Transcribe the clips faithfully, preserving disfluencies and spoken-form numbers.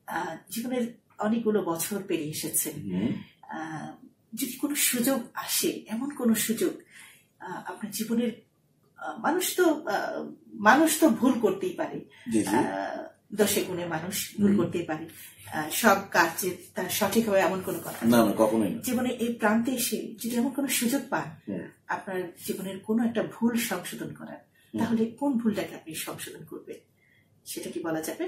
জীবনের অনেকগুলো বছর পেরিয়ে এসেছেন, যদি কোনো সুযোগ আসে, এমন কোন সুযোগ আপনার জীবনের, মানুষ তো মানুষ তো ভুল করতেই পারে, দশে গুণে মানুষ ভুল করতেই পারে, সব কাজে তার সঠিক হবে এমন কোনো কথা না, কখনোই না। জীবনে এই প্রান্তে এসে যদি এমন কোনো সুযোগ পান আপনার জীবনের কোনো একটা ভুল সংশোধন করার, তাহলে কোন ভুলটাকে আপনি সংশোধন করবেন, সেটা কি বলা যাবে?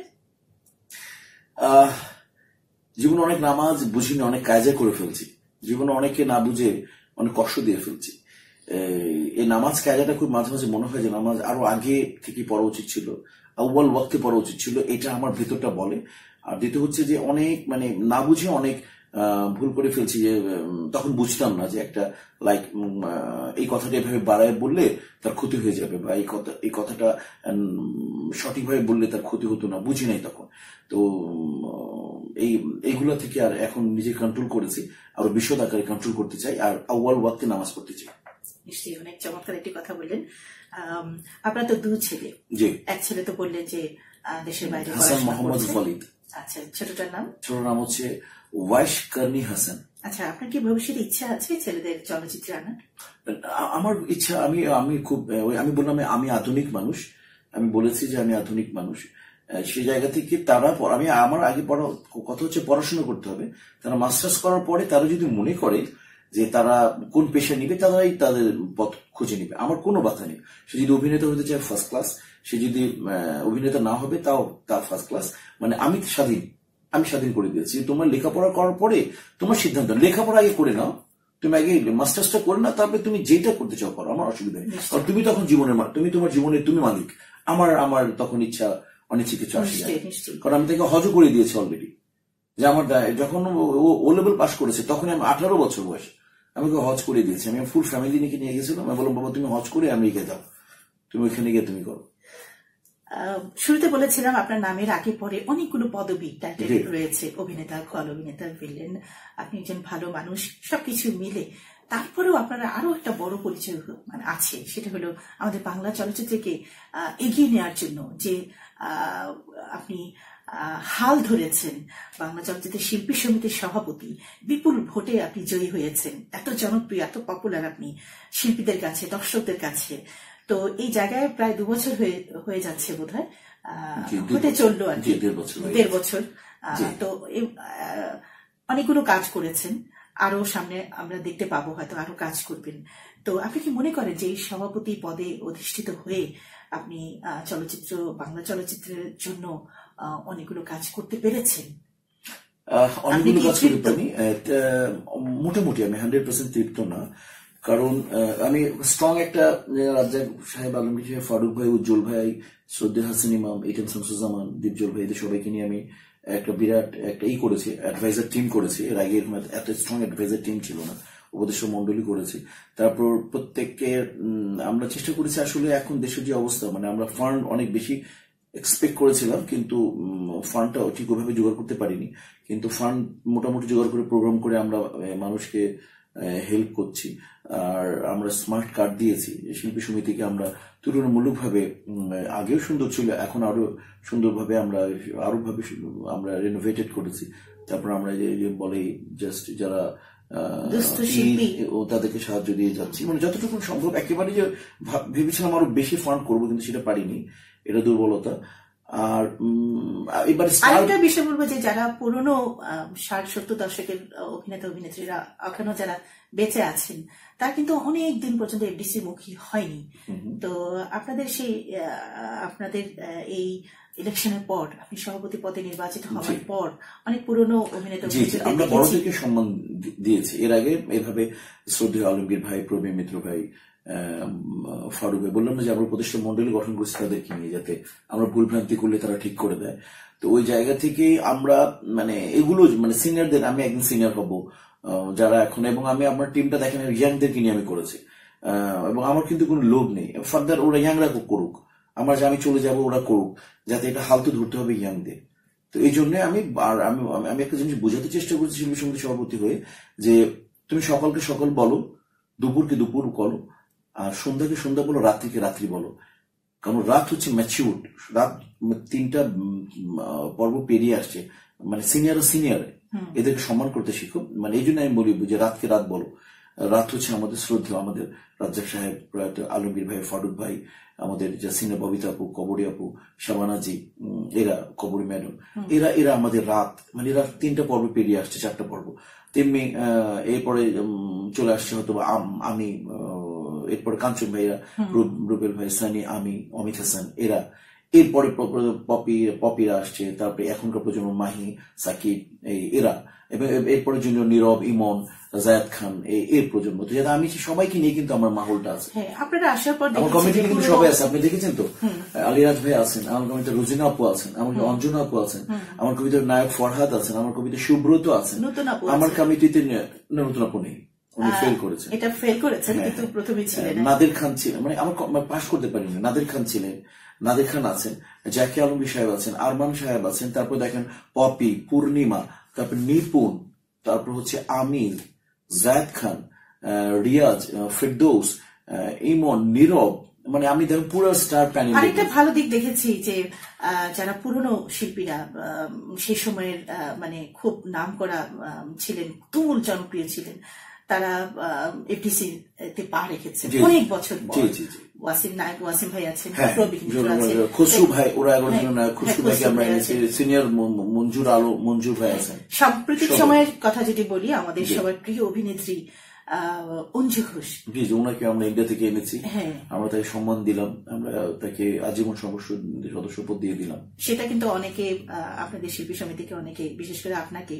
জীবনে অনেক নামাজ বুঝিনি, অনেক কাজে করে ফেলছি, জীবনে অনেকে না বুঝে অনেক কষ্ট দিয়ে ফেলছি। এই নামাজ কাজাটা খুব মাঝে মাঝে মনে হয় যে নামাজ আরো আগে থেকে পড়া উচিত ছিল, আউয়াল ওয়াক্তে পড়া উচিত ছিল, এটা আমার ভেতরটা বলে। আর দ্বিতীয় হচ্ছে যে অনেক মানে না বুঝে অনেক ভুল করে ফেলছি, যে তখন বুঝতাম না যে একটা লাইক এই কথাটা এভাবে বাড়ায় বললে তার ক্ষতি হয়ে যাবে, বা এই কথা এই কথাটা সঠিকভাবে বললে তার ক্ষতি হতো না, বুঝি নাই তখন। তো এই এইগুলা থেকে আর এখন নিজে কন্ট্রোল করেছি, আরো বিশদ আকারে কন্ট্রোল করতে চাই, আর আউয়াল ওয়াক্তে নামাজ পড়তে চাই। নিশ্চয়ই অনেক চমৎকার একটি কথা বললেন। আপনার তো দুই ছেলে, এক ছেলে তো বললেন যে দেশের বাইরে, হাসান মোহাম্মদ ওয়ালিদ। আচ্ছা, ছোটটার নাম? ছোট নাম হচ্ছে ওয়াইশ কার্নি হাসান। আচ্ছা, আপনার কি ভবিষ্যতে ইচ্ছা আছে ছেলেদের চলচ্চিত্রে আনার? আমার ইচ্ছা, আমি আমি খুব আমি বললাম আমি আধুনিক মানুষ, আমি বলেছি যে আমি আধুনিক মানুষ, সেই জায়গা থেকে তারা আমি আমার আগে পড়া কথা হচ্ছে পড়াশোনা করতে হবে, তারা মাস্টার্স করার পরে তারা যদি মনে করে যে তারা কোন পেশা নিবে তারাই তাদের পথ খুঁজে নিবে, আমার কোনো বাধা নেই। সে যদি অভিনেতা হতে চায় ফার্স্ট ক্লাস, সে যদি অভিনেতা না হবে তাও তার ফার্স্ট ক্লাস, মানে আমি স্বাধীন, আমি স্বাধীন করে দিয়েছি। তোমার লেখাপড়া করার পরে তোমার সিদ্ধান্ত, লেখাপড়া আগে করে নাও, তুমি আগে মাস্টার্সটা করে নাও, তারপরে তুমি যেটা করতে চাও করো, আমার অসুবিধা নেই। আর তুমি তখন জীবনের তুমি তোমার জীবনের তুমি মালিক, আমার আমার তখন ইচ্ছা অনিচ্ছা কিছু আসে যায়, কারণ আমি তাকে হজও করে দিয়েছি অলরেডি। যে আমার যখন ও লেভেল পাস করেছে তখন আমি আঠারো বছর বয়স, আমি ওকে হজ করে দিয়েছি, আমি ফুল ফ্যামিলি নিয়ে নিয়ে গেছিলাম, আমি বললাম বাবা তুমি হজ করে আমেরিকা যাও, তুমি ওইখানে গিয়ে তুমি করো। শুরুতে বলেছিলাম আপনার নামের আগে পরে অনেকগুলো পদবি টাইটেল রয়েছে, অভিনেতা, খল অভিনেতা, ভিলেন, আপনি একজন ভালো মানুষ, সবকিছু মিলে তারপরেও আপনারা আরো একটা বড় পরিচয় মানে আছে, সেটা হলো আমাদের বাংলা চলচ্চিত্রকে এগিয়ে নেওয়ার জন্য যে আপনি হাল ধরেছেন, বাংলা চলচ্চিত্রের শিল্পী সমিতির সভাপতি, বিপুল ভোটে আপনি জয়ী হয়েছেন, এত জনপ্রিয়, এত পপুলার আপনি শিল্পীদের কাছে, দর্শকদের কাছে। তো এই জায়গায় প্রায় দু বছর হয়ে যাচ্ছে বোধ হয়, হতে চললো আর কি, দেড় বছর। তো অনেকগুলো কাজ করেছেন, আরো সামনে আমরা দেখতে পাবো, হয়তো আরো কাজ করবেন। তো আপনি কি মনে করেন যে এই সভাপতি পদে অধিষ্ঠিত হয়ে আপনি চলচ্চিত্র, বাংলা চলচ্চিত্রের জন্য অনেকগুলো কাজ করতে পেরেছেন? অনেকগুলো কাজ করতে পারি, মোটামুটি আমি হান্ড্রেড পার্সেন্ট তৃপ্ত না, কারণ আমি স্ট্রং একটা রাজ্জাক সাহেব, আলমগীর সাহেব, ফারুক ভাই, উজ্জ্বল ভাই, শ্রদ্ধা হাসান ইমাম, ইটেন শামসুজ্জামান, দীপজল ভাই, এদের সবাইকে নিয়ে আমি একটা বিরাট একটা ই করেছি, অ্যাডভাইজার টিম করেছি। এর আগে এত স্ট্রং অ্যাডভাইজার টিম ছিল না, উপদেষ্টা মন্ডলী করেছি। তারপর প্রত্যেককে আমরা চেষ্টা করেছি, আসলে এখন দেশের যে অবস্থা, মানে আমরা ফান্ড অনেক বেশি এক্সপেক্ট করেছিলাম, কিন্তু ফান্ডটা ঠিক ওইভাবে জোগাড় করতে পারিনি, কিন্তু ফান্ড মোটামুটি জোগাড় করে প্রোগ্রাম করে আমরা মানুষকে হেল্প করছি। আর আমরা স্মার্ট কার্ড দিয়েছি শিল্পী সমিতিকে, আমরা তুলনামূলকভাবে আগেও সুন্দর ছিল, এখন আরো সুন্দরভাবে আমরা আরো ভাবে আমরা রেনোভেটেড করেছি। তারপর আমরা যে বলে জাস্ট যারা ও তাদেরকে সাহায্য দিয়ে যাচ্ছি, মানে যতটুকু সম্ভব। একেবারে যে ভেবেছিলাম আরো বেশি ফান্ড করবো, কিন্তু সেটা পারিনি, এটা দুর্বলতা। আর এবার আরেকটা বিষয় বলবো যে যারা পুরনো ষাট সত্তর দশকের অভিনেতা অভিনেত্রীরা এখনো যারা বেঁচে আছেন, তারা কিন্তু অনেক দিন পর্যন্ত এফডিসি মুখী হয়নি। তো আপনাদের সেই আপনাদের এই ইলেকশনের পর, আপনি সভাপতি পদে নির্বাচিত হওয়ার পর অনেক পুরনো অভিনেতা আমরা বড়দেরকে সম্মান দিয়েছি। এর আগে এভাবে শ্রদ্ধেয় আলমগীর ভাই, প্রবীণ মিত্র ভাই, ফারুক ভাই, বললাম না যে আমরা প্রতিষ্ঠা মন্ডলী গঠন করছি তাদেরকে নিয়ে, যাতে আমরা ভুল ভ্রান্তি করলে তারা ঠিক করে দেয়। তো ওই জায়গা থেকে আমরা মানে এগুলো মানে সিনিয়রদের, আমি একদিন সিনিয়র হব যারা এখন, এবং আমি আমার টিমটা দেখেন ইয়াংদেরকে নিয়ে আমি করেছি, এবং আমার কিন্তু কোনো লোভ নেই, ফার্দার ওরা ইয়াংরা করুক, আমার যে আমি চলে যাব ওরা করুক, যাতে এটা হালতো ধরতে হবে ইয়াংদের। তো এই জন্য আমি আমি একটা জিনিস বোঝাতে চেষ্টা করছি শিল্পী সমিতির সভাপতি হয়ে, যে তুমি সকালকে সকাল বলো, দুপুরকে দুপুর বলো, আর সন্ধ্যাকে সন্ধ্যা বলো, রাত্রিকে রাত্রি বলো, কারণ রাত হচ্ছে ম্যাচিউর, রাত তিনটা পর্ব পেরিয়ে আসছে, মানে সিনিয়র সিনিয়র এদেরকে সম্মান করতে শিখো। মানে এই জন্য আমি বলি যে রাতকে রাত বলো, রাত হচ্ছে আমাদের শ্রদ্ধা, আমাদের রাজ্জাক সাহেব, প্রয়াত আলমগীর ভাই, ফারুক ভাই, আমাদের সিনিয়র ববিতা আপু, কবরী আপু, শাবানাজি, এরা কবরী ম্যাডাম, এরা এরা আমাদের রাত, মানে এরা তিনটা পর্ব পেরিয়ে আসছে, চারটা পর্ব। তেমনি এরপরে চলে আসছে হয়তো আমি, এরপরে কাঞ্চন ভাইরা, রুবেল ভাই, সানি, আমি, অমিত হাসান, এরা। এরপরে পপি পপিরা আসছে, তারপরে এখনকার প্রজন্ম মাহি, সাকিব, এরা, এবং এরপরে জুনিয়র নীরব, ইমন, জায়েদ খান, এর প্রজন্ম। তো যাতে আমি সবাইকে নিয়ে কিন্তু আমার মাহলটা আছে। আপনারা আসার পর আমার কমিটিতে কিন্তু সবাই আছে, আপনি দেখেছেন তো, আলিরাজ ভাই আছেন, আমার কমিটিতে রোজিনা আপু আছেন, আমার অঞ্জনা আপু আছেন, আমার কবিতার নায়ক ফরহাদ আছেন, আমার কবিতার সুব্রত আছেন, আমার কমিটিতে নতুন আপু নেই, উনি ফেল করেছেন। এটা ফেল করেছেন, কিন্তু প্রথমে ছিলেন নাদের খান ছিলেন, মানে আমার পাশ করতে পারিনি, নাদের খান ছিলেন, নাদের খান আছেন, জাকি আলমগীর সাহেব আছেন, আরমান সাহেব আছেন, তারপর দেখেন পপি, পূর্ণিমা, তারপর নিপুণ, তারপর হচ্ছে আমির, জায়েদ খান, রিয়াজ, ফেরদৌস, ইমন, নীরব, মানে আমি দেখেন পুরো স্টার প্যানেল। আরেকটা ভালো দিক দেখেছি যে যারা পুরনো শিল্পীরা সেই সময়ের মানে খুব নাম করা ছিলেন, তুমুল জনপ্রিয় ছিলেন, তারা এফডিসি তে পা রেখেছে অনেক বছর পর। ওয়াসিম নায়ক, ওয়াসিম ভাই আছেন, খুশরু ভাই, ওরা এগারো জন নায়ক, খুশরু ভাইকে আমরা এনেছি, সিনিয়র মঞ্জুর আলো, মঞ্জুর ভাই আছেন। সাম্প্রতিক সময়ের কথা যদি বলি, আমাদের সবার প্রিয় অভিনেত্রী অঞ্জু ঘোষ, ওনাকে আমরা ইন্ডিয়া থেকে এনেছি, আমরা তাকে সম্মান দিলাম, আমরা তাকে আজীবন সদস্য পদ দিয়ে দিলাম। সেটা কিন্তু অনেকে, আপনাদের শিল্পী সমিতিকে অনেকে, বিশেষ করে আপনাকে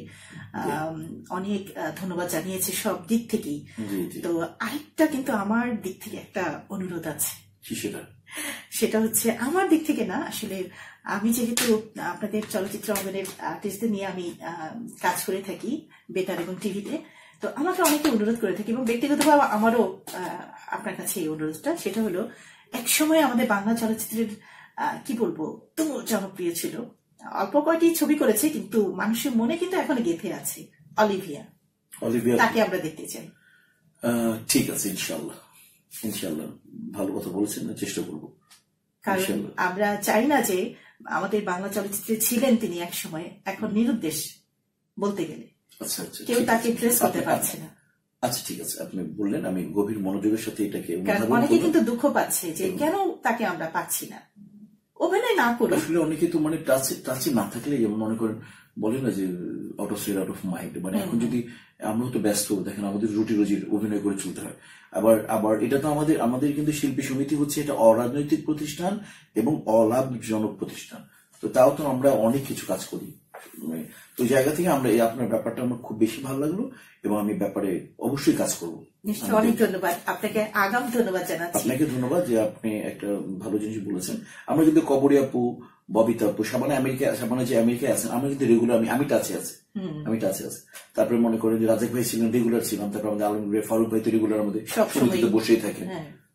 অনেক ধন্যবাদ জানিয়েছে সব দিক থেকেই। তো আরেকটা কিন্তু আমার দিক থেকে একটা অনুরোধ আছে। সেটা সেটা হচ্ছে আমার দিক থেকে না, আসলে আমি যেহেতু আপনাদের চলচ্চিত্র অঙ্গনের আর্টিস্টদের নিয়ে আমি কাজ করে থাকি বেতার এবং টিভিতে, তো আমাকে অনেকে অনুরোধ করে থাকি, এবং ব্যক্তিগতভাবে আমারও আপনার কাছে এই অনুরোধটা, সেটা হলো এক সময় আমাদের বাংলা চলচ্চিত্রের কি বলবো তুমুল জনপ্রিয় ছিল, অল্প কয়টি ছবি করেছে কিন্তু মানুষের মনে কিন্তু এখনো গেঁথে আছে, অলিভিয়া। অলিভিয়া তাকে আমরা দেখতে চাই। ঠিক আছে, ইনশাআল্লাহ, ইনশাআল্লাহ ভালো কথা বলেছেন, চেষ্টা করবো। কারণ আমরা চাই না যে আমাদের বাংলা চলচ্চিত্রে ছিলেন তিনি এক সময়, এখন নিরুদ্দেশ বলতে গেলে, কেউ তাকে ট্রেস করতে পারছে না। আচ্ছা ঠিক আছে, আপনি বললেন, আমি গভীর মনোযোগের সাথে এটাকে, অনেকে কিন্তু দুঃখ পাচ্ছে যে কেন তাকে আমরা পাচ্ছি না, অভিনয় না করে। আসলে অনেকে তো মানে টাচে টাচে না থাকলে, যেমন মনে করেন বলে না যে out of sight out of mind, মানে এখন যদি আমরা তো ব্যস্ত, দেখেন আমাদের রুটি রুজির অভিনয় করে চলতে হয়। আবার আবার এটা তো আমাদের আমাদের কিন্তু শিল্পী সমিতি হচ্ছে এটা অরাজনৈতিক প্রতিষ্ঠান এবং অলাভজনক প্রতিষ্ঠান, তো তাও তো আমরা অনেক কিছু কাজ করি। তো জায়গা থেকে আমরা এই আপনার ব্যাপারটা আমার খুব বেশি ভালো লাগলো, এবং আমি ব্যাপারে অবশ্যই কাজ করবো। নিশ্চয়ই, অনেক ধন্যবাদ আপনাকে, আগাম ধন্যবাদ জানাচ্ছি। আপনাকে ধন্যবাদ যে আপনি একটা ভালো জিনিস বলেছেন। আমরা কিন্তু কবরী আপু, ববিতা আপু, সাবানা আমেরিকা, সাবানা যে আমেরিকায় আছেন, আমরা কিন্তু রেগুলার, আমি আমি টাচে আছি, আমি টাচে আছি। তারপরে মনে করেন যে রাজাক ভাই ছিলেন, রেগুলার ছিলাম, তারপর আমাদের আলমগীর, ফারুক ভাই তো রেগুলার আমাদের সমিতিতে বসেই থাকেন।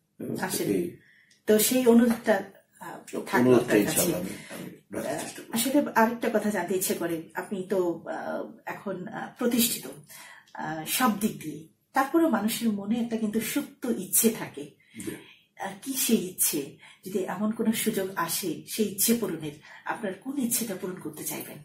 তো সেই অনুরোধটা আসলে আরেকটা কথা জানতে ইচ্ছে করে, আপনি তো এখন প্রতিষ্ঠিত সব দিক দিয়ে, তারপরেও মানুষের মনে একটা কিন্তু সুপ্ত ইচ্ছে থাকে, কি সেই ইচ্ছে, যদি এমন কোন সুযোগ আসে সেই ইচ্ছে পূরণের, আপনার কোন ইচ্ছেটা পূরণ করতে চাইবেন?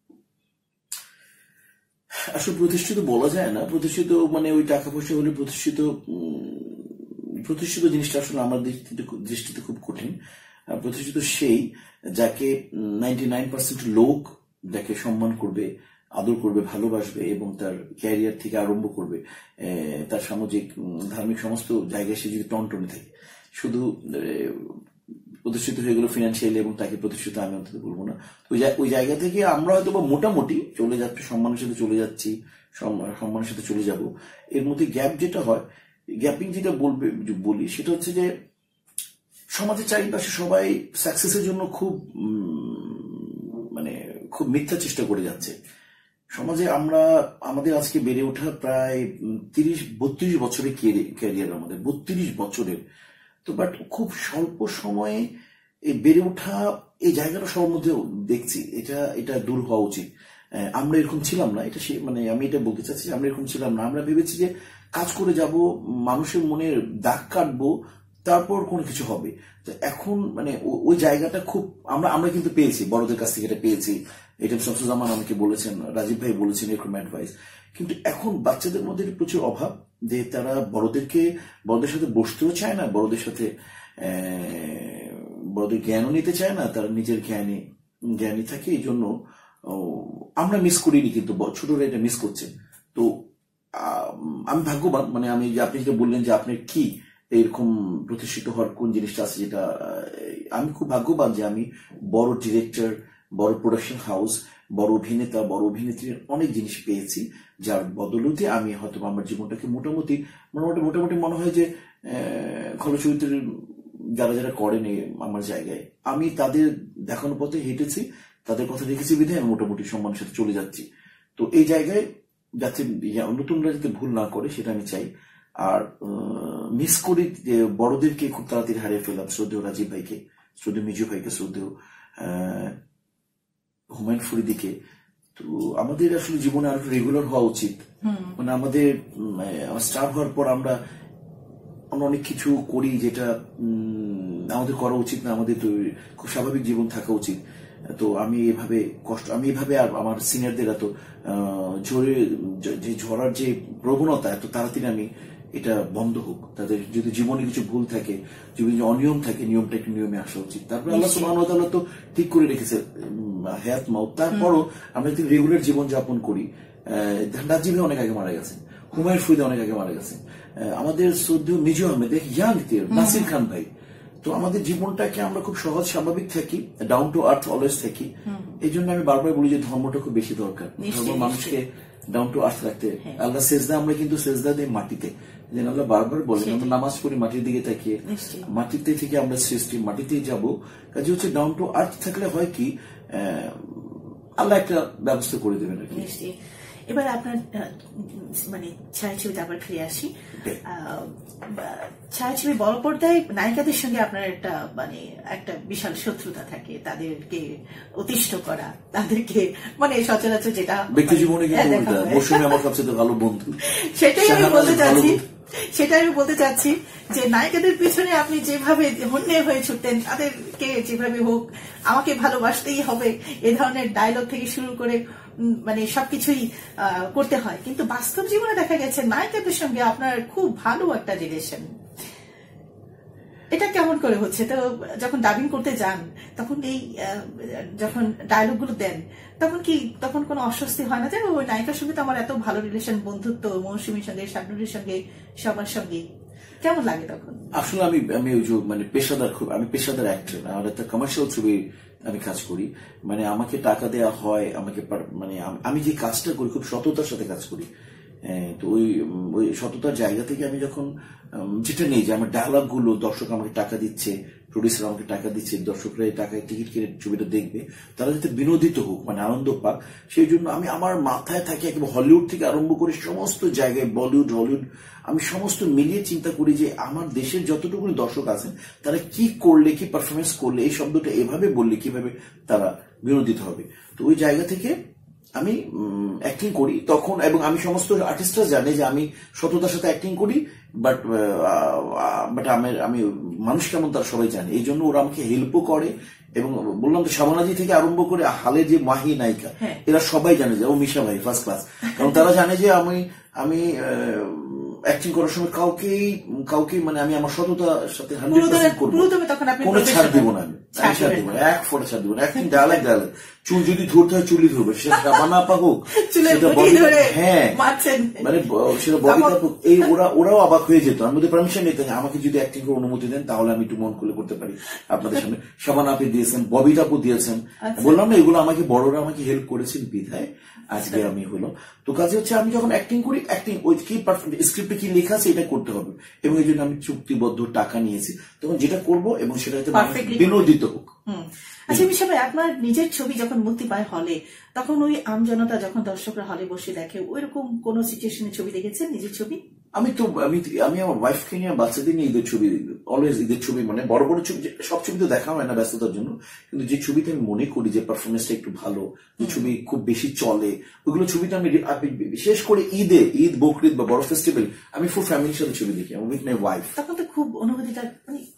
আসলে প্রতিষ্ঠিত বলা যায় না, প্রতিষ্ঠিত মানে ওই টাকা পয়সা হলে প্রতিষ্ঠিত, প্রতিষ্ঠিত জিনিসটা আসলে আমার দৃষ্টিতে খুব কঠিন। প্রতিষ্ঠিত সেই যাকে নাইনটি নাইন পার্সেন্ট লোক যাকে সম্মান করবে, আদর করবে, ভালোবাসবে, এবং তার ক্যারিয়ার থেকে আরম্ভ করবে, তার সামাজিক ধার্মিক সমস্ত জায়গায় সে যদি টনটনে থাকে। শুধু প্রতিষ্ঠিত হয়ে গেল ফিনান্সিয়ালি এবং তাকে প্রতিষ্ঠিত আমি অন্তত বলবো না। ওই জায়গা থেকে আমরা হয়তো বা মোটামুটি চলে যাচ্ছি, সম্মানের সাথে চলে যাচ্ছি, সম্মানের সাথে চলে যাব। এর মধ্যে গ্যাপ যেটা হয়, গ্যাপিং যেটা বলবে বলি সেটা হচ্ছে যে সমাজের চারিপাশে সবাই সাকসেসের জন্য খুব মানে খুব মিথ্যা চেষ্টা করে যাচ্ছে। সমাজে আমরা আমাদের আজকে বেড়ে ওঠা প্রায় তিরিশ বত্রিশ বছরের ক্যারিয়ার, আমাদের বত্রিশ বছরের, তো বাট খুব স্বল্প সময়ে এই বেড়ে ওঠা এই জায়গাটা সবার মধ্যে দেখছি, এটা এটা দূর হওয়া উচিত। আমরা এরকম ছিলাম না, এটা মানে আমি এটা বলতে চাচ্ছি, আমরা এরকম ছিলাম না। আমরা ভেবেছি যে কাজ করে যাব, মানুষের মনের দাগ কাটবো, তারপর কোনো কিছু হবে। তো এখন মানে ওই জায়গাটা খুব আমরা আমরা কিন্তু পেয়েছি, বড়দের কাছ থেকে এটা পেয়েছি, এটা শামসুজ্জামান আমাকে বলেছেন, রাজীব ভাই বলেছেন এরকম অ্যাডভাইস। কিন্তু এখন বাচ্চাদের মধ্যে প্রচুর অভাব, যে তারা বড়দেরকে বড়দের সাথে বসতেও চায় না, বড়দের সাথে বড়দের জ্ঞানও নিতে চায় না, তারা নিজের জ্ঞানী জ্ঞানী থাকে। এই জন্য আমরা মিস করিনি, কিন্তু ছোটরা এটা মিস করছে। তো আমি ভাগ্যবান, মানে আমি যে আপনি যেটা বললেন যে আপনার কি এরকম প্রতিষ্ঠিত হওয়ার কোন জিনিসটা আছে, যেটা আমি খুব ভাগ্যবান যে আমি বড় ডিরেক্টর, বড় প্রোডাকশন হাউস, বড় অভিনেতা, বড় অভিনেত্রীর অনেক জিনিস পেয়েছি, যার বদলতে আমি হয়তো আমার জীবনটাকে মোটামুটি মোটামুটি মোটামুটি মনে হয় যে খলচরিত্রের যারা যারা করেন আমার জায়গায়, আমি তাদের দেখানোর পথে হেঁটেছি, তাদের কথা রেখেছি বিধে আমি মোটামুটি সম্মানের সাথে চলে যাচ্ছি। তো এই জায়গায় যাতে নতুনরা যাতে ভুল না করে সেটা আমি চাই। আর মিস করি যে বড়দেরকে খুব তাড়াতাড়ি হারিয়ে ফেলাম, শ্রদ্ধেয় রাজীব ভাইকে, শ্রদ্ধেয় মিজু ভাইকে, শ্রদ্ধেয় হুমায়ুন ফরিদিকে। তো আমাদের আসলে জীবনে আরো রেগুলার হওয়া উচিত, মানে আমাদের স্টার হওয়ার পর আমরা আমরা অনেক কিছু করি যেটা আমাদের করা উচিত না, আমাদের তো খুব স্বাভাবিক জীবন থাকা উচিত। তো আমি এভাবে কষ্ট আমি এভাবে আর আমার সিনিয়রদের এত ঝরে যে ঝরার যে প্রবণতা এত তাড়াতাড়ি আমি এটা বন্ধ হোক। তাদের যদি জীবনে কিছু ভুল থাকে, যদি অনিয়ম থাকে, নিয়মটা একটু নিয়মে আসা উচিত। তারপরে আল্লাহ সুবহানাহু ওয়া তাআলা তো ঠিক করে রেখেছে হায়াত মাউত, তারপরও আমরা যদি রেগুলার জীবন যাপন করি। রাজীব অনেক আগে মারা গেছেন, হুমায়ুন ফরিদ অনেক আগে মারা গেছেন, আমাদের শ্রদ্ধেয় মিজু আহমেদ, ইয়াং নাসির খান ভাই। তো আমাদের জীবনটাকে আমরা খুব সহজ স্বাভাবিক থাকি, ডাউন টু আর্থ অলওয়েজ থাকি। এই জন্য আমি বারবার বলি যে ধর্মটা খুব বেশি দরকার, ধর্ম মানুষকে ডাউন টু আর্থ রাখতে। আল্লাহ সেজদা, আমরা কিন্তু সেজদা দিই মাটিতে, যেন আল্লাহ বারবার বলেন আমরা নামাজ পড়ি মাটির দিকে তাকিয়ে, মাটিতে থেকে আমরা সৃষ্টি, মাটিতেই যাবো। কাজে হচ্ছে ডাউন টু আর্থ থাকলে হয় কি আল্লাহ একটা ব্যবস্থা করে দেবেন আর কি। এবার আপনার মানে ছায়াছবিতে আবার ফিরে আসি। ছায়াছবি বড় পর্দায় নায়িকাদের সঙ্গে আপনার একটা মানে একটা বিশাল শত্রুতা থাকে, তাদেরকে অতিষ্ঠ করা, তাদেরকে মানে সচরাচর যেটা ব্যক্তি জীবনে আমার সবচেয়ে ভালো বন্ধু, সেটাই আমি বলতে চাচ্ছি সেটাই আমি বলতে চাচ্ছি যে নায়িকাদের পিছনে আপনি যেভাবে হন্যে হয়ে ছুটতেন, তাদেরকে যেভাবে হোক আমাকে ভালোবাসতেই হবে, এ ধরনের ডায়লগ থেকে শুরু করে মানে সবকিছুই করতে হয়। কিন্তু বাস্তব জীবনে দেখা গেছে নায়িকাদের সঙ্গে আপনার খুব ভালো একটা রিলেশন, এটা কেমন করে হচ্ছে? তো যখন ডাবিং করতে যান তখন এই যখন ডায়লগ গুলো দেন তখন কি তখন কোনো অস্বস্তি হয় না যে ওই নায়িকার সঙ্গে তো আমার এত ভালো রিলেশন, বন্ধুত্ব, মৌসুমীর সঙ্গে, শাবনুরের সঙ্গে, সবার সঙ্গে কেমন লাগে তখন? আসলে আমি আমি ওই যে মানে পেশাদার, খুব আমি পেশাদার অ্যাক্টর, আমার একটা কমার্শিয়াল ছবি আমি কাজ করি, মানে আমাকে টাকা দেওয়া হয়, আমাকে মানে আমি যে কাজটা করি খুব সততার সাথে কাজ করি। তো ওই ওই সততার জায়গা থেকে আমি যখন যেটা নেই যে আমার ডায়লগ গুলো দর্শক আমাকে টাকা দিচ্ছে, প্রডিউসার আমাকে টাকা দিচ্ছে, দর্শকরা এই টাকায় টিকিট কিনে ছবিটা দেখবে, তারা যাতে বিনোদিত হোক, মানে আনন্দ পাক, সেই জন্য আমি আমার মাথায় থাকি একেবারে হলিউড থেকে আরম্ভ করে সমস্ত জায়গায়, বলিউড, হলিউড, আমি সমস্ত মিলিয়ে চিন্তা করি যে আমার দেশের যতটুকু দর্শক আছেন তারা কি করলে, কি পারফরমেন্স করলে, এই শব্দটা এভাবে বললে কিভাবে তারা বিনোদিত হবে। তো ওই জায়গা থেকে আমি অ্যাক্টিং করি তখন, এবং আমি সমস্ত আর্টিস্টরা জানে যে আমি সততার সাথে অ্যাক্টিং করি, বাট বাট আমার আমি মানুষ কেমন তারা সবাই জানে, এই জন্য ওরা আমাকে হেল্পও করে। এবং বললাম তো শাবানাজি থেকে আরম্ভ করে হালের যে মাহি নায়িকা, এরা সবাই জানে যে ও মিশা ভাই ফার্স্ট ক্লাস, কারণ তারা জানে যে আমি আমি অ্যাক্টিং করার সময় কাউকেই কাউকে মানে আমি আমার সততার সাথে হান্ড্রেড পার্সেন্ট করবো, কোনো ছাড় দিব না, আমি ছাড় দিব না, এক ফোটা ছাড় দিব না। অ্যাক্টিং ডায়ালগ ডায়ালগ, চুল যদি ধরতে হয় চুলি ধরবে, সেটা শাবানা আপা হোক, হ্যাঁ মানে সেটা ববিতা হোক, এই ওরা ওরাও অবাক হয়ে যেত, আমি ওদের পারমিশন নিতেন আমাকে যদি অ্যাক্টিং করে অনুমতি দেন তাহলে আমি একটু মন খুলে করতে পারি আপনাদের সামনে। শাবানা আপনি দিয়েছেন, ববিতা আপু দিয়েছেন, বললাম না এগুলো আমাকে বড়রা আমাকে হেল্প করেছেন বিধায় আজকে আমি হলো। তো কাজে হচ্ছে আমি যখন অ্যাক্টিং করি, অ্যাক্টিং ওই কি স্ক্রিপ্টে কি লেখা আছে এটা করতে হবে, এবং এই জন্য আমি চুক্তিবদ্ধ টাকা নিয়েছি, তখন যেটা করবো এবং সেটা হয়তো বিনোদিত হোক। আচ্ছা মিশা ভাই, আপনার নিজের ছবি যখন মুক্তি পায় হলে, তখন ওই আমজনতা যখন দর্শকরা হলে বসে দেখে, ওইরকম কোন সিচুয়েশনে ছবি দেখেছেন নিজের ছবি? আমি তো আমি আমি আমার ওয়াইফকে নিয়ে, বাচ্চাদের নিয়ে ঈদের ছবি, অলওয়েজ ঈদের ছবি, মানে বড় বড় ছবি, সব ছবি তো দেখা হয় না ব্যস্ততার জন্য, কিন্তু যে ছবিতে আমি মনে করি যে পারফরমেন্সটা একটু ভালো, যে ছবি খুব বেশি চলে, ওইগুলো ছবিটা আমি বিশেষ করে ঈদে, ঈদ, বকরিদ বা বড় ফেস্টিভ্যাল, আমি ফুল ফ্যামিলির সাথে ছবি দেখি, উইথ মাই ওয়াইফ। তখন তো খুব অনুভূতিটা মানে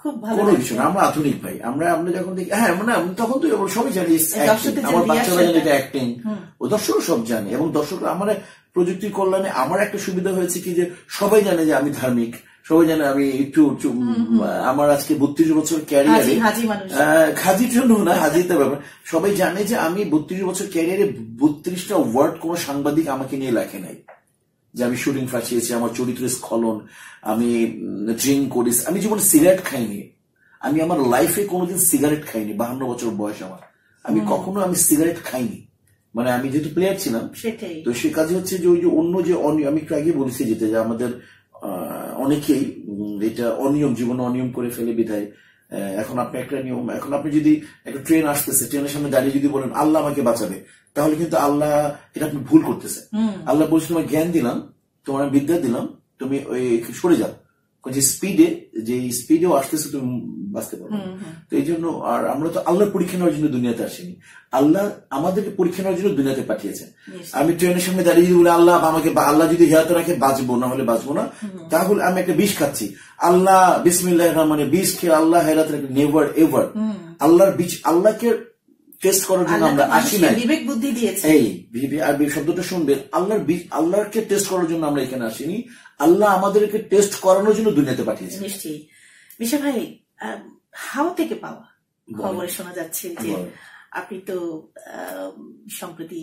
খুব ভালো কোনো কিছু না, আমরা আধুনিক ভাই। আমরা আমরা যখন দেখি, হ্যাঁ মানে তখন তো সবাই জানি আমার বাচ্চারা জানে এটা অ্যাক্টিং, ও দর্শক সব জানে। এবং দর্শক আমার প্রযুক্তির কল্যাণে আমার একটা সুবিধা হয়েছে কি, যে সবাই জানে যে আমি ধার্মিক, সবাই জানে আমি একটু আমার আজকে বত্রিশ বছর ক্যারিয়ারে, হাজির জন্য না, হাজিতে ব্যাপার, সবাই জানে যে আমি বত্রিশ বছর ক্যারিয়ারে বত্রিশটা ওয়ার্ড কোন সাংবাদিক আমাকে নিয়ে লেখে নাই, যে আমি শুটিং ফাঁসিয়েছি, আমার চরিত্রের স্খলন, আমি ড্রিঙ্ক করিস, আমি জীবনে সিগারেট খাইনি, আমি আমার লাইফে কোনোদিন সিগারেট খাইনি, বাহান্ন বছর বয়স আমার, আমি কখনো আমি সিগারেট খাইনি। মানে আমি যেহেতু প্লেয়ার ছিলাম, তো সে কাজে হচ্ছে যে ওই যে অন্য যে আমি একটু আগে বলেছি যেতে, যে আমাদের অনেকেই এটা অনিয়ম, জীবনে অনিয়ম করে ফেলে বিধায় এখন আপনি একটা নিয়ম, এখন আপনি যদি একটা ট্রেন আসতেছে, ট্রেনের সামনে দাঁড়িয়ে যদি বলেন আল্লাহ আমাকে বাঁচাবে, তাহলে কিন্তু আল্লাহ এটা আপনি ভুল করতেছে। আল্লাহ বলছে তোমার জ্ঞান দিলাম, তোমার বিদ্যা দিলাম, তুমি ওই সরে যাও, যে স্পিডে যে স্পিডেও আসতেছে তুমি বাঁচতে পারো। তো এই জন্য, আর আমরা তো আল্লাহর পরীক্ষা নেওয়ার জন্য দুনিয়াতে আসিনি, আল্লাহ আমাদেরকে পরীক্ষা নেওয়ার জন্য দুনিয়াতে পাঠিয়েছেন। আমি ট্রেনের সামনে দাঁড়িয়ে যদি বলে আল্লাহ আমাকে, আল্লাহ যদি হিয়াতে রাখে বাঁচবো, না হলে বাঁচবো না, তাহলে আমি একটা বিষ খাচ্ছি, আল্লাহ বিসমিল্লাহির রহমানির বিষ খেয়ে আল্লাহ হেরাতে রাখে, নেভার এভার। আল্লাহর বিষ, আল্লাহকে টেস্ট করার জন্য আমরা আসি না, বিবেক বুদ্ধি দিয়েছে, এই আর শব্দটা শুনবেন, আল্লাহর আল্লাহকে টেস্ট করার জন্য আমরা এখানে আসিনি, আল্লাহ আমাদেরকে টেস্ট করানোর জন্য দুনিয়াতে পাঠিয়েছে। নিশ্চয়ই। মিশা ভাই, হাওয়া থেকে পাওয়া খবরে শোনা যাচ্ছে যে আপনি তো সম্প্রতি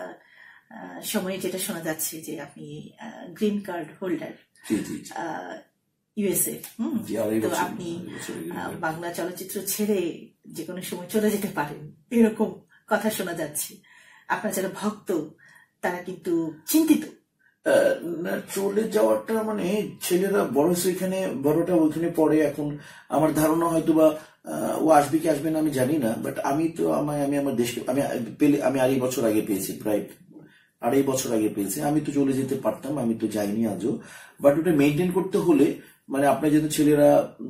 সময়ে যেটা শোনা যাচ্ছে যে আপনি গ্রিন কার্ড হোল্ডার ইউএসএ, তো আপনি বাংলা চলচ্চিত্র ছেড়ে যে কোনো সময় চলে যেতে পারেন, এরকম কথা শোনা যাচ্ছে। আপনার যারা ভক্ত তারা কিন্তু চিন্তিত। চলে যাওয়াটা মানে ছেলেরা বড় এখানে, বড়টা ওইখানে পড়ে। এখন আমার ধারণা হয়তো বা ও আসবে কি আসবে না আমি জানি না, বাট আমি তো আমায় আমি আমার দেশকে আমি পেলে আমি আড়াই বছর আগে পেয়েছি, প্রায় আড়াই বছর আগে পেয়েছি। আমি তো চলে যেতে পারতাম, আমি তো যাইনি আজও, বাট ওটা মেনটেন করতে হলে মানে আপনার যেহেতু ছেলেরা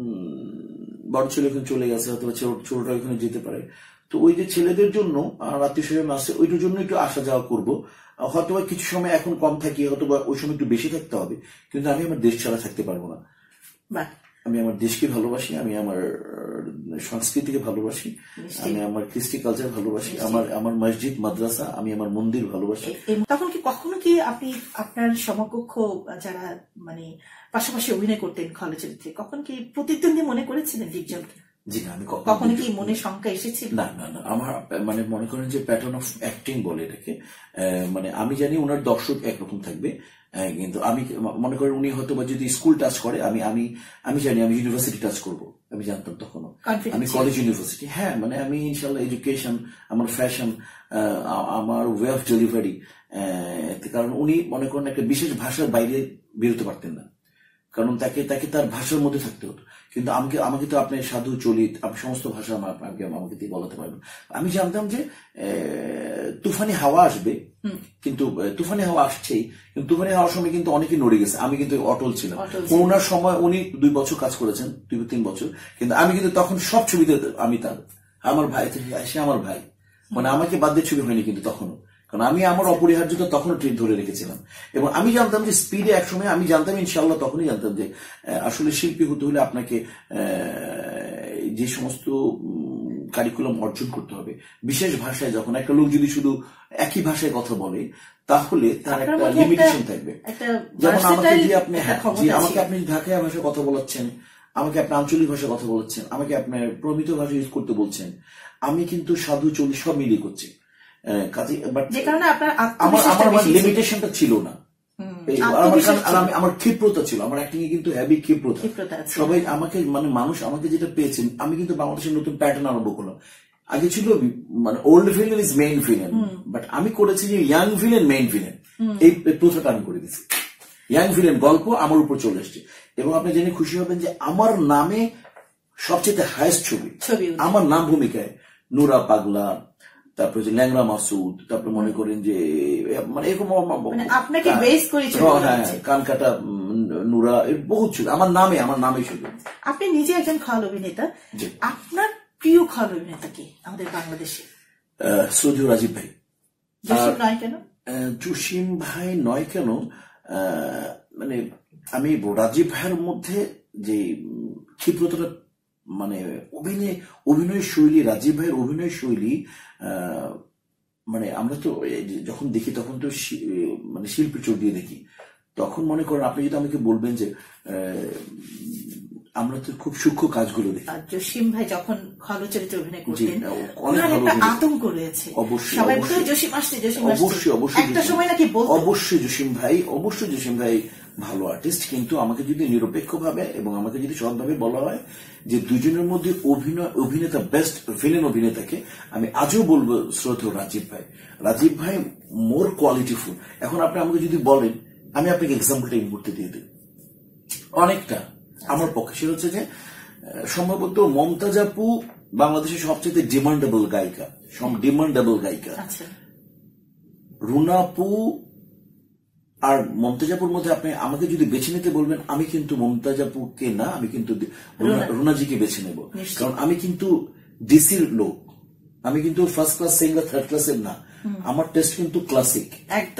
বড় ছেলে ওখানে চলে গেছে, অথবা ছোটটা ওখানে যেতে পারে, তো ওই যে ছেলেদের জন্য আত্মীয় স্বজন আসছে, ওইটার জন্য একটু আসা যাওয়া করবো। হয়তোবা কিছু সময় এখন কম থাকি, হয়তোবা ওই সময় একটু বেশি থাকতে হবে, কিন্তু আমি আমার দেশ ছাড়া থাকতে পারবো না। আমি আমার দেশকে ভালোবাসি, আমি আমার সংস্কৃতিকে ভালোবাসি, আমি আমার কৃষ্টি কালচার ভালোবাসি, আমার আমার মসজিদ মাদ্রাসা, আমি আমার মন্দির ভালোবাসি। তখন কি কখনো কি আপনি আপনার সমকক্ষ যারা মানে পাশাপাশি অভিনয় করতেন খলচরিত্রে, কখন কি প্রতিদ্বন্দ্বী মনে করেছিলেন ডিপজনকে? জি না, আমি কখনো কি মনে শঙ্কা এসেছিল? না না না, আমার মানে মনে করেন যে প্যাটার্ন অফ অ্যাক্টিং বলে এটাকে, মানে আমি জানি ওনার দর্শক একরকম থাকবে, কিন্তু আমি মনে করেন উনি হয়তো বা যদি স্কুল টাচ করে, আমি আমি আমি জানি আমি ইউনিভার্সিটি টাচ করব, আমি জানতাম তখনও, আমি কলেজ ইউনিভার্সিটি, হ্যাঁ মানে আমি ইনশাল্লাহ এডুকেশন, আমার ফ্যাশন, আমার ওয়ে অফ ডেলিভারি, কারণ উনি মনে করেন একটা বিশেষ ভাষার বাইরে বেরোতে পারতেন না, কারণ তাকে তাকে তার ভাষার মধ্যে থাকতে হতো। কিন্তু আমাকে আমাকে তো আপনি সাধু চলিত আপনি সমস্ত ভাষা আপনাকে আমাকে দিয়ে বলাতে পারবেন। আমি জানতাম যে তুফানি হাওয়া আসবে, কিন্তু তুফানি হাওয়া আসছেই, কিন্তু তুফানি হাওয়ার সময় কিন্তু অনেকেই নড়ে গেছে, আমি কিন্তু অটল ছিলাম। করোনার সময় উনি দুই বছর কাজ করেছেন, দুই তিন বছর, কিন্তু আমি কিন্তু তখন সব ছবিতে আমি তার আমার ভাই থেকে সে আমার ভাই, মানে আমাকে বাদ দিয়ে ছবি হয়নি কিন্তু তখনও, কারণ আমি আমার অপরিহার্যতা তখনও ট্রেন ধরে রেখেছিলাম। এবং আমি জানতাম যে স্পিডে একসময় আমি জানতাম ইনশাল্লাহ, তখনই জানতাম যে আসলে শিল্পী হতে হলে আপনাকে যে সমস্ত কারিকুলাম অর্জন করতে হবে, বিশেষ ভাষায়, যখন একটা লোক যদি শুধু একই ভাষায় কথা বলে তাহলে তার একটা লিমিটেশন থাকবে। যেমন আমাকে যে আপনি আমাকে আপনি ঢাকাইয়া ভাষায় কথা বলাচ্ছেন, আমাকে আপনি আঞ্চলিক ভাষায় কথা বলাচ্ছেন, আমাকে আপনার প্রমিত ভাষা ইউজ করতে বলছেন, আমি কিন্তু সাধু চল্লিশ সব মিলিয়ে করছি, আমার লিমিটেশনটা ছিল না, আমার ক্ষিপ্রতা ছিল, আমার অ্যাক্টিং এ কিন্তু হেভি ক্ষিপ্রতা। সবাই আমাকে মানে মানুষ আমাকে যেটা পেয়েছেন, আমি কিন্তু বাংলাদেশের নতুন প্যাটার্ন আরম্ভ করলাম। আগে ছিল মানে old villain is main villain, but আমি করেছি যে ইয়াং ভিলেন মেইন ভিলেন, এই প্রথাটা আমি করে দিচ্ছি। ইয়াং ভিলেন গল্প আমার উপর চলে এসছে, এবং আপনি জেনে খুশি হবেন যে আমার নামে সবচেয়ে হাইস্ট ছবি আমার নাম ভূমিকায়, নুরা পাগলা, তারপরে যে ল্যাংরা মাসুদ, তারপরে মনে করেন যে মানে এরকম আপনাকে বেস করে কানকাটা নুরা, এর বহুত ছবি আমার নামে আমার নামে ছবি। আপনি নিজে একজন খল অভিনেতা, আপনার প্রিয় খল অভিনেতা কি আমাদের বাংলাদেশে? সৌদি রাজীব ভাই। নয় কেন জসিম ভাই নয় কেন মানে আমি রাজীব ভাইয়ের মধ্যে যে ক্ষিপ্রতাটা মানে অভিনয় অভিনয় শৈলী, রাজীব ভাইয়ের অভিনয় শৈলী, মানে আমরা তো যখন দেখি তখন তো মানে শিল্পী চোখ দিয়ে দেখি, তখন মনে করেন আপনি যদি আমাকে বলবেন যে আমরা তো খুব সূক্ষ্ম কাজগুলো দেখি। জসিম ভাই যখন খল চরিত্রে অভিনয় করতেন আতঙ্ক রয়েছে, অবশ্যই অবশ্যই অবশ্যই জসিম ভাই অবশ্যই জসিম ভাই ভালো আর্টিস্ট, কিন্তু আমাকে যদি নিরপেক্ষ ভাবে এবং আমাকে যদি সৎভাবে বলা হয় যে দুজনের মধ্যে অভিনয় অভিনেতা বেস্ট ভিলেন অভিনেতাকে, আমি আজও বলবো শ্রদ্ধেয় রাজীব ভাই। রাজীব ভাই মোর কোয়ালিটিফুল। এখন আপনি আমাকে যদি বলেন, আমি আপনাকে এক্সাম্পলটা এই মুহূর্তে দিয়ে দিই অনেকটা আমার পক্ষে, সেটা হচ্ছে যে সম্ভবত মমতাজ আপু বাংলাদেশের সবচেয়ে ডিমান্ডেবল গায়িকা, ডিমান্ডেবল গায়িকা। রুনা আপু আর মমতাজ আপুর মধ্যে আপনি আমাকে যদি বেছে নিতে বলবেন, আমি কিন্তু মমতাজ আপুকে না, আমি কিন্তু রুনাজিকে বেছে নেব। কারণ আমি কিন্তু ডিসির লোক, আমি কিন্তু ফার্স্ট ক্লাস সিঙ্গার থার্ড ক্লাসের না, আমার টেস্ট কিন্তু ক্লাসিক,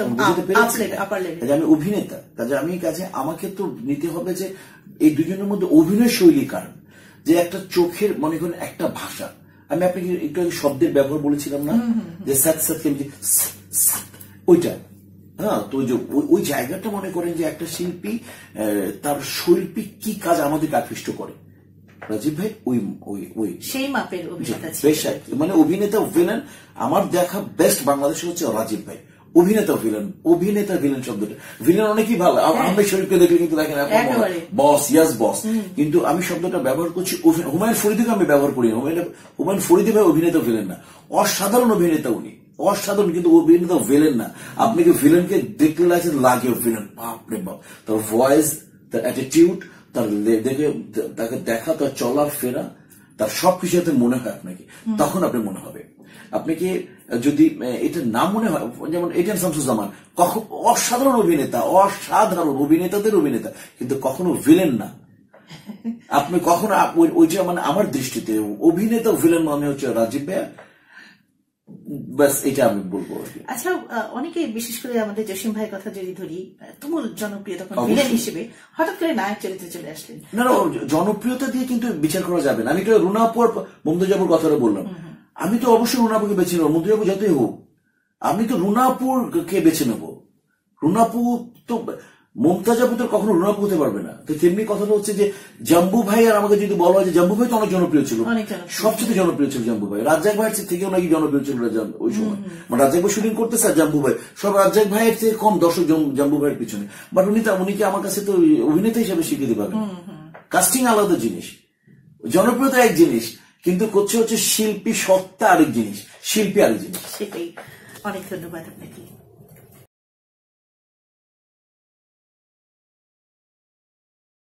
আমি অভিনেতা। কাজে আমি কাজে আমাকে তো নিতে হবে যে এই দুজনের মধ্যে অভিনয় শৈলী কারণ যে একটা চোখের মনে করেন একটা ভাষা, আমি আপনাকে একটু আগে শব্দের ব্যবহার বলেছিলাম না, যে সাত সাত ওইটা, হ্যাঁ, তো ওই জায়গাটা মনে করেন যে একটা শিল্পী তার শৈল্পিক কি কাজ আমাদেরকে আকৃষ্ট করে, রাজীব ভাই ওই ওই ওই সেই মাপের অভিনেতা, মানে অভিনেতা ভিলেন আমার দেখা বেস্ট বাংলাদেশে হচ্ছে রাজীব ভাই। অভিনেতা ভিলেন, অভিনেতা ভিলেন শব্দটা, ভিলেন অনেকই ভালো, আহমেদ শরীফকে দেখলে কিন্তু দেখেন বস, ইয়াস বস, কিন্তু আমি শব্দটা ব্যবহার করছি হুমায়ুন ফরিদিকে আমি ব্যবহার করি। হুমায়ুন ফরিদি ভাই অভিনেতা ভিলেন না, অসাধারণ অভিনেতা উনি, অসাধারণ, কিন্তু অভিনেতা ভিলেন না। আপনাকে ভিলেনকে দেখলে লাগছে লাগে ভিলেন, বাপরে বাপ, তার ভয়েস, তার অ্যাটিটিউড, তার দেখে তাকে দেখা, তার চলার ফেরা, তার সবকিছুতে মনে হয় আপনাকে, তখন আপনি মনে হবে। আপনাকে যদি এটা না মনে হয়, যেমন এটিএম শামসুজ্জামান কখন অসাধারণ অভিনেতা, অসাধারণ অভিনেতাদের অভিনেতা, কিন্তু কখনো ভিলেন না। আপনি কখনো ওই যে মানে আমার দৃষ্টিতে অভিনেতা ভিলেন মনে হচ্ছে রাজীব ভাই, বাস এটা আমি বলবো। আচ্ছা, অনেকে বিশেষ করে আমাদের জসিম ভাইয়ের কথা যদি ধরি, তুমুল জনপ্রিয় তখন ভিলেন হিসেবে, হঠাৎ করে নায়ক চরিত্রে চলে আসলেন। না না, জনপ্রিয়তা দিয়ে কিন্তু বিচার করা যাবে না। আমি তো রুনা আপু আর মমতাজ আপুর কথাটা বললাম, আমি তো অবশ্যই রুনা আপুকে বেছে নেবো, মমতাজ আপু যতই হোক, আমি তো রুনা আপুকে বেছে নেবো। রুনা আপু তো, মমতাজ আপু তো কখনো রুনা আপু হতে পারবে না। তো তেমনি কথাটা হচ্ছে যে জাম্বু ভাই আর আমাকে যদি বলা হয় যে জাম্বু ভাই তো অনেক জনপ্রিয় ছিল, সবচেয়ে জনপ্রিয় ছিল জাম্বু ভাই, রাজ্জাক ভাইয়ের থেকেও নাকি জনপ্রিয় ছিল ওই সময়। মানে রাজ্জাক ভাই শুটিং করতেছে আর জাম্বু ভাই, সব রাজ্জাক ভাইয়ের থেকে কম দর্শক জাম্বু ভাইয়ের পিছনে। বাট উনি তো উনি কি আমার কাছে তো অভিনেতা হিসেবে স্বীকৃতি পাবেন। কাস্টিং আলাদা জিনিস, জনপ্রিয়তা এক জিনিস, কিন্তু করছে হচ্ছে শিল্পী সত্তা আরেক জিনিস, শিল্পী আরেক জিনিস। সেটাই। অনেক ধন্যবাদ আপনাকে।